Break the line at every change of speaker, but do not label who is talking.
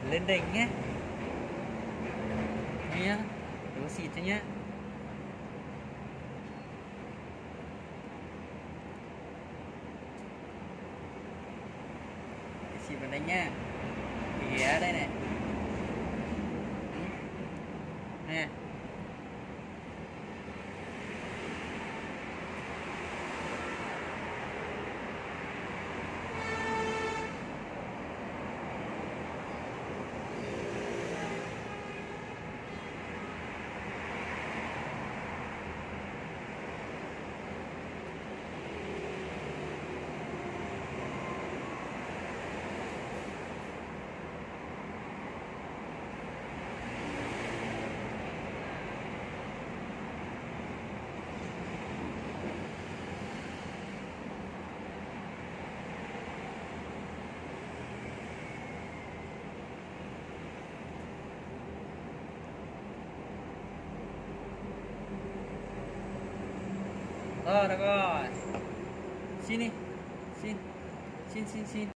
lên đỉnh nhé nhá, đổ xịt cho nhá. Xịt vào đây nha, ghé đây này nè. Rồi được rồi, xin đi, xin xin xin xin